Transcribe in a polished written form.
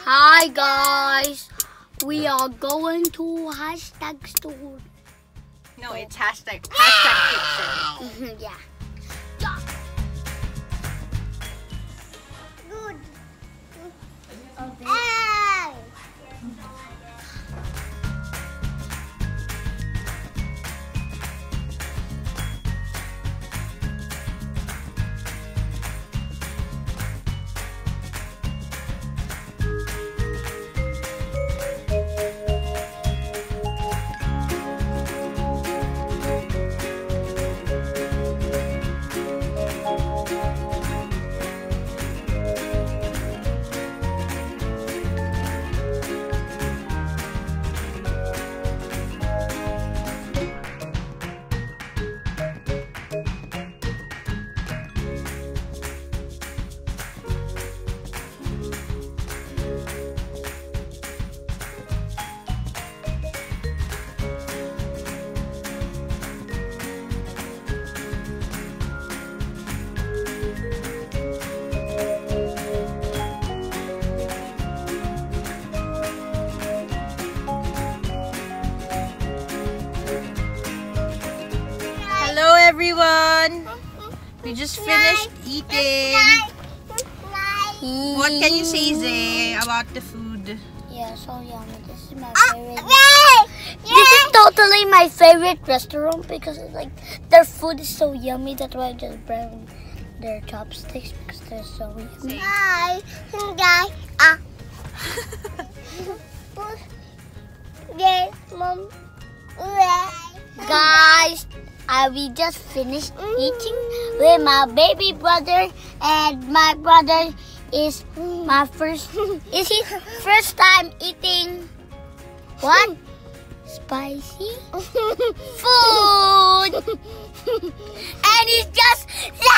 Hi guys, we are going to hashtag store. No, it's hashtag kitchen. Yeah. Good. Hello everyone! We just finished eating. What can you say, Zay, about the food? Yeah, so yummy. This is my favorite. This is totally my favorite restaurant because it's like their food is so yummy. That's why I just bring their chopsticks because they're so yummy. Hi, Mom. Guys, we just finished eating with my baby brother, and my brother is his first time eating what? Spicy food. And he's just